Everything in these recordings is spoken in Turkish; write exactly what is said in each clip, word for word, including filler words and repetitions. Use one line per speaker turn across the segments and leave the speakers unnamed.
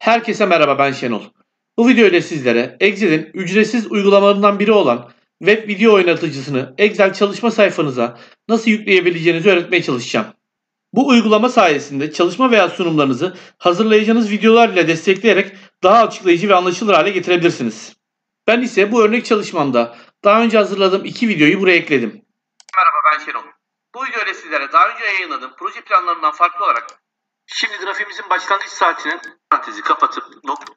Herkese merhaba, ben Şenol. Bu video ile sizlere Excel'in ücretsiz uygulamalarından biri olan web video oynatıcısını Excel çalışma sayfanıza nasıl yükleyebileceğinizi öğretmeye çalışacağım. Bu uygulama sayesinde çalışma veya sunumlarınızı hazırlayacağınız videolar ile destekleyerek daha açıklayıcı ve anlaşılır hale getirebilirsiniz. Ben ise bu örnek çalışmamda daha önce hazırladığım iki videoyu buraya ekledim. Merhaba, ben Şenol. Bu video ile sizlere daha önce yayınladığım proje planlarından farklı olarak şimdi grafiğimizin başlangıç saatinin parantezi kapatıp nokta.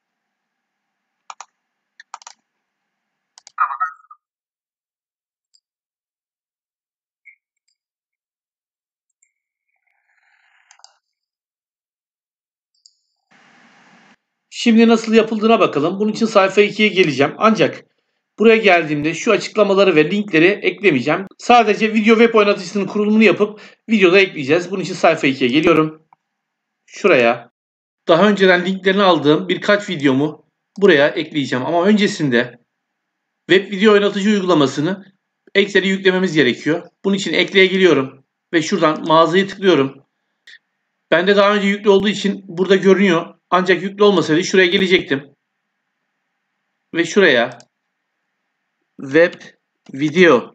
Şimdi nasıl yapıldığına bakalım. Bunun için sayfa ikiye geleceğim. Ancak buraya geldiğimde şu açıklamaları ve linkleri eklemeyeceğim. Sadece video web oynatıcısının kurulumunu yapıp videoda ekleyeceğiz. Bunun için sayfa ikiye geliyorum. Şuraya daha önceden linklerini aldığım birkaç videomu buraya ekleyeceğim. Ama öncesinde web video oynatıcı uygulamasını Excel'e yüklememiz gerekiyor. Bunun için ekleye geliyorum ve şuradan mağazayı tıklıyorum. Bende daha önce yüklü olduğu için burada görünüyor. Ancak yüklü olmasaydı şuraya gelecektim. Ve şuraya web video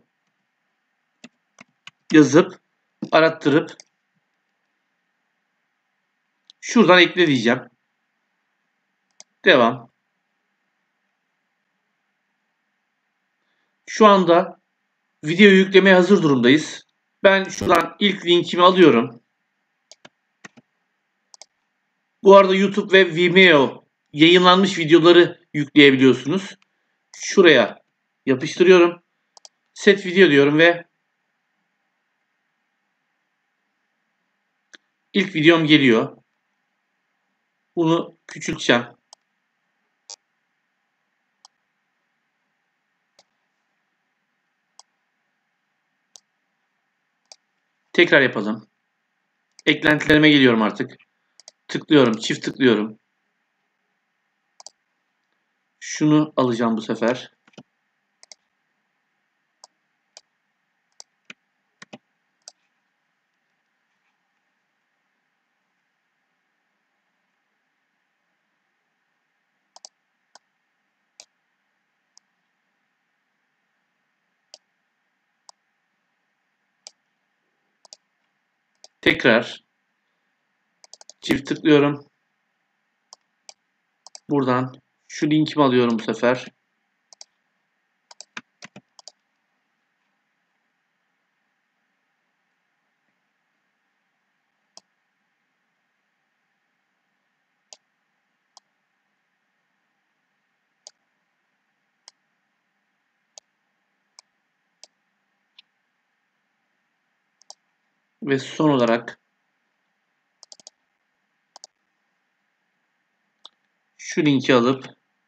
yazıp arattırıp şuradan ekle diyeceğim. Devam. Şu anda videoyu yüklemeye hazır durumdayız. Ben şuradan ilk linkimi alıyorum. Bu arada YouTube ve Vimeo yayınlanmış videoları yükleyebiliyorsunuz. Şuraya yapıştırıyorum. Set video diyorum ve ilk videom geliyor. Bunu küçülteceğim. Tekrar yapalım. Eklentilerime geliyorum artık. Tıklıyorum, çift tıklıyorum. Şunu alacağım bu sefer. Tekrar çift tıklıyorum. Buradan şu linkimi alıyorum bu sefer. Ve son olarak şu linki alıp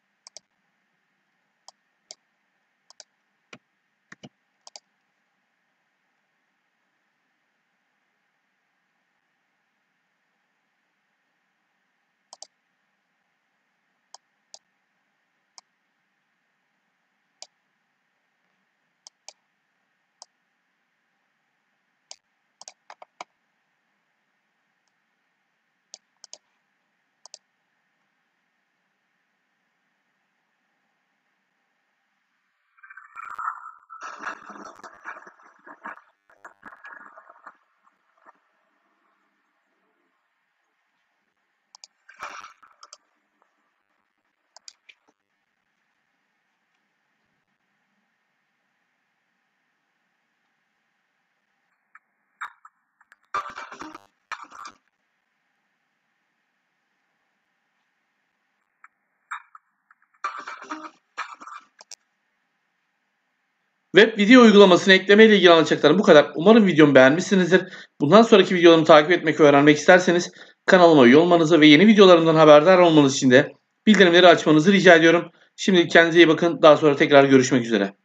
web video uygulamasını ekleme ile ilgili anlatacaklarım bu kadar. Umarım videomu beğenmişsinizdir. Bundan sonraki videolarımı takip etmek ve öğrenmek isterseniz kanalıma üye olmanızı ve yeni videolarımdan haberdar olmanız için de bildirimleri açmanızı rica ediyorum. Şimdilik kendinize iyi bakın. Daha sonra tekrar görüşmek üzere.